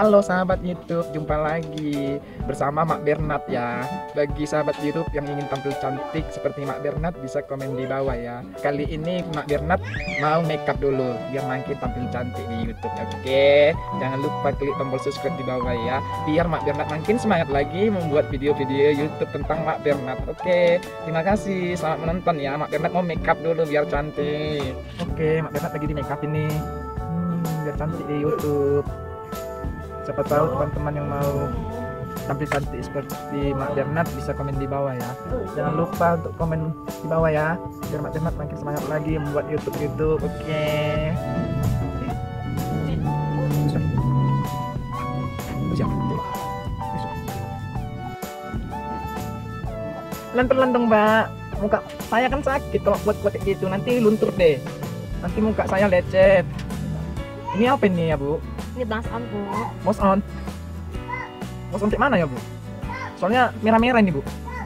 Halo sahabat YouTube, jumpa lagi bersama Mak Bernard ya. Bagi sahabat YouTube yang ingin tampil cantik seperti Mak Bernard bisa komen di bawah ya. Kali ini Mak Bernard mau makeup dulu biar makin tampil cantik di YouTube. Oke, jangan lupa klik tombol subscribe di bawah ya, biar Mak Bernard makin semangat lagi membuat video-video YouTube tentang Mak Bernard. Oke, terima kasih, selamat menonton ya. Mak Bernard mau makeup dulu biar cantik. Oke, Mak Bernard lagi di makeup ini. Biar cantik di YouTube. Siapa tahu teman-teman yang mau tampil cantik seperti Mak Bernard bisa komen di bawah ya. Jangan lupa untuk komen di bawah ya, biar Mak Bernard makin semangat lagi membuat YouTube. Oke. Siap. Pelan-pelan dong, Mbak. Muka saya kan sakit kalau buat kayak gitu, nanti luntur deh. Nanti muka saya lecet. Ini apa ini ya, Bu? Ini blush on, Bu. Blush on. Blush on kayak mana ya, Bu? Soalnya merah-merah ini, Bu.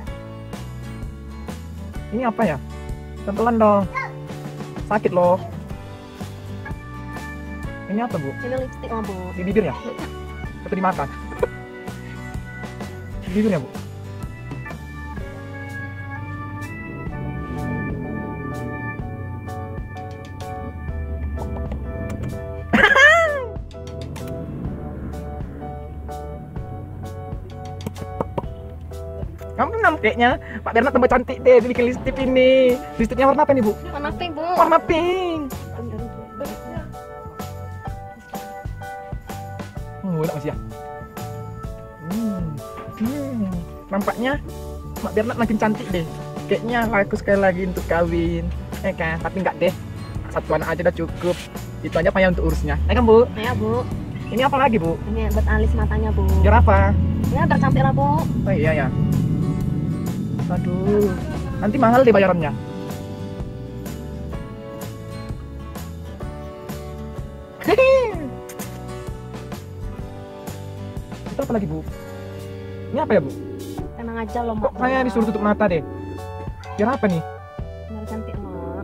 Ini apa ya? Pelan-pelan dong. Sakit loh. Ini apa, Bu? Ini lipstick, Bu. Di bibir ya? Atau dimakan? Di bibir ya, Bu? Kamu nampaknya Pak Bernard tambah cantik deh bikin lipstick ini. Lipstiknya warna apa nih, Bu? Warna pink, Bu. Warna pink. Enak masih ya. Nampaknya Mak Bernard makin cantik deh. Kayaknya laku sekali lagi untuk kawin. Kan, tapi enggak deh. Satu anak aja udah cukup. Itu aja payah untuk urusnya. Kan, Bu? Ya, Bu. Ini apa lagi, Bu? Ini buat alis matanya, Bu. Biar apa? Ini udah cantik lah, Bu. Oh iya ya. Aduh, nanti mahal deh bayarannya. Itu apa lagi, Bu? Ini apa ya, Bu? Tenang aja loh, Kok Mak. saya disuruh tutup mata deh? Biar apa nih? Biar cantik, Mak.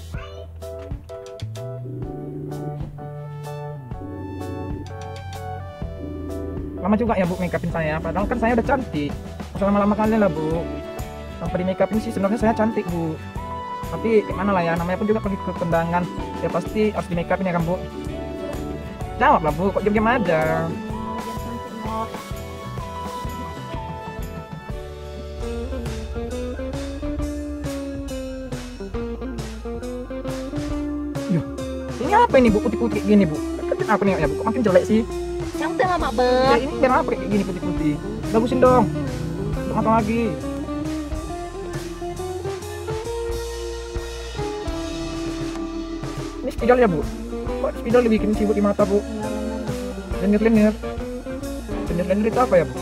Lama juga ya, Bu, makeupin saya. Padahal kan saya udah cantik. Masa lama-lama kali lah, Bu. Tanpa di makeupin sih sebenarnya saya cantik, Bu. Tapi gimana lah ya, namanya pun juga pergi ke kondangan. Ya pasti harus di makeupin ya kan, Bu? Jawab lah, Bu. Kok diam-diam aja? Biar cantik, Mak. Yuh, ini apa ini, Bu? Putih-putih gini, Bu. Kan aku nih ya, Bu. Kok makin jelek sih? Cantik lah, Mak, Ya Ber. ini biar apa kayak gini putih-putih? Bagusin dong. Untuk matang lagi. Ini spidol ya, Bu? Kok spidol dibikin sibuk di mata, Bu? Lendir-lendir. Lendir-lendir itu apa ya, Bu?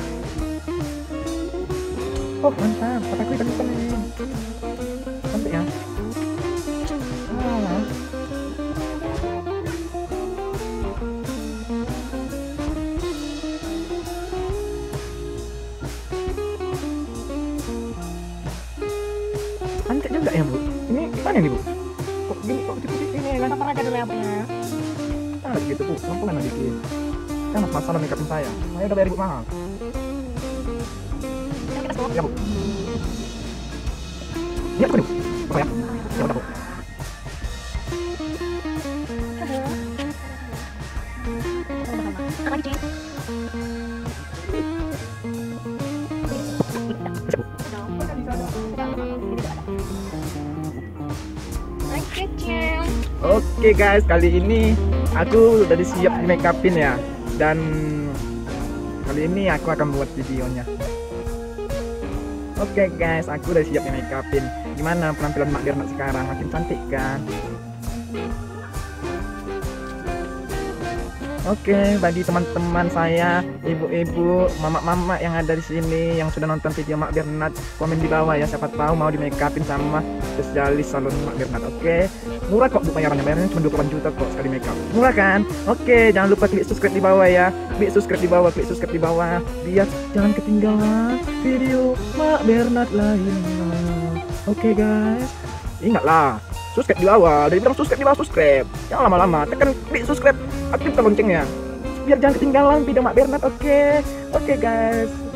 Oh, mantap. Kataku ikan-ikan ini. Cantik ya. Ah. Cantik juga ya, Bu. Ini gimana nih, Bu? Kok gini, kok putih-putih gini kan? Tampar aja dulu ya, Bu, ya. Nah, gitu, Bu. Lampuan lah dikit. Kan masalah makeupin saya. Saya udah bayar ribut mahal. Kita kita semua. Ya, Bu. Ini apa nih, Bu? Apa ya? Ya udah, Bu. Lagi, Ci. Bisa, Bu. Oke, Ci. Oke guys, kali ini aku udah disiap di makeupin ya. Dan kali ini aku akan buat videonya. Oke guys, aku udah siap di makeupin. Gimana penampilan Mak Bernard sekarang? Makin cantik kan? Oke, bagi teman-teman saya, ibu-ibu, mama-mama yang ada di sini yang sudah nonton video Mak Bernard, komen di bawah ya, siapa tahu mau di makeupin sama spesialis salon Mak Bernard. Oke, murah kok, Bu, bayarannya cuma 28 juta kok sekali makeup. Murah kan? Oke, jangan lupa klik subscribe di bawah ya. Klik subscribe di bawah biar jangan ketinggalan video Mak Bernard lainnya. Oke guys, ingatlah subscribe di bawah. Dari bilang subscribe di bawah, subscribe. Jangan lama-lama, tekan klik subscribe, aktifkan loncengnya. biar jangan ketinggalan video Mak Bernat. Oke guys.